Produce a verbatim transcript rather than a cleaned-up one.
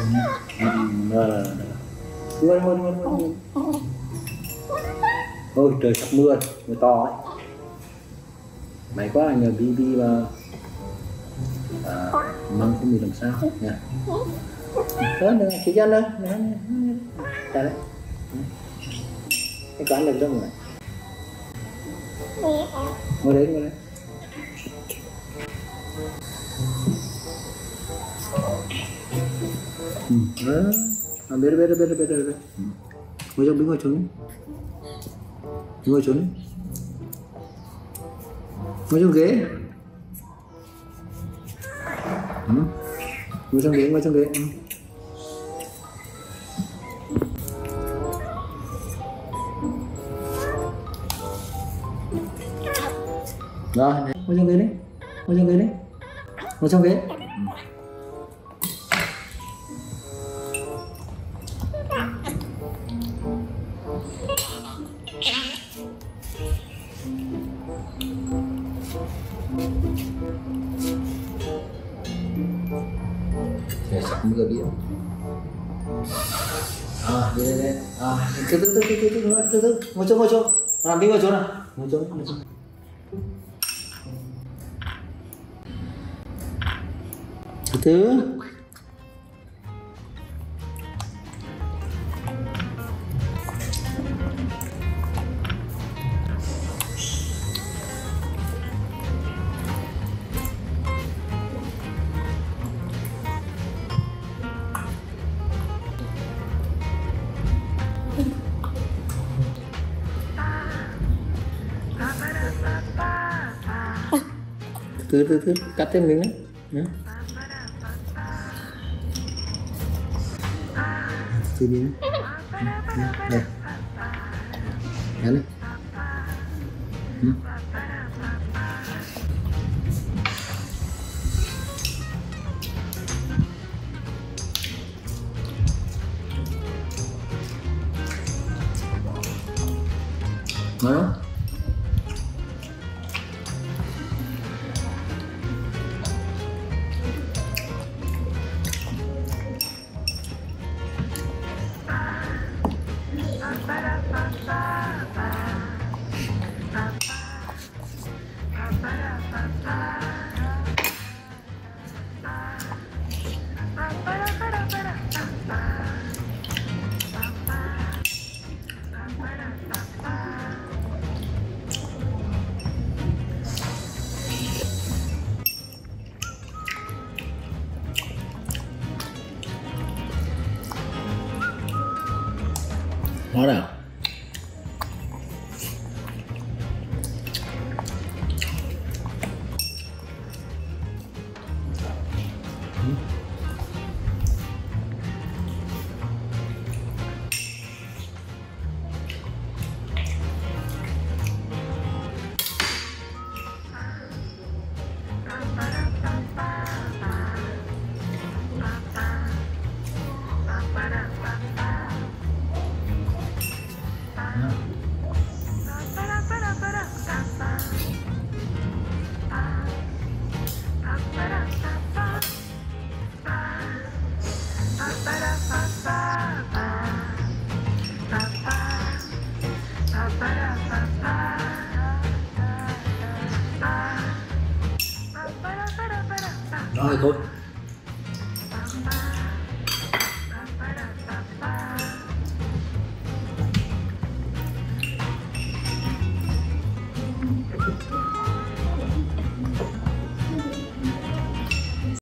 Rồi, rồi, rồi. Mưa, mưa, mưa, mưa. Ôi trời sắp mưa, mưa to ấy. May quá nhờ bi bi và à, măng không bị làm sao nha. Đó nữa, chị cho nữa, đây đấy. Cái có ăn được không này? Ngồi đấy, ngồi đấy. Ừ, đó. À, beda, beda, beda, beda, beda. Ngồi trong, ngồi xuống. Ngồi xuống. Ngồi trong ghế. Ừ. Ngồi trong ghế, ngồi trong ghế. Ừ. Rồi, ngồi trong ghế đi. Ngồi trong ghế đi. Ngồi trong ghế. Trời sắp mưa biết. À, đi đây đây. À, từ từ từ từ từ từ từ từ ngồi chỗ ngồi chỗ. Làm đi ngồi chỗ nào. Ngồi chỗ ngồi chỗ. Từ từ. Từ từ từ cắt thêm miếng đấy. Từ đi đây. Đây này. Ừ. Đó. Nó nào. Rồi thôi.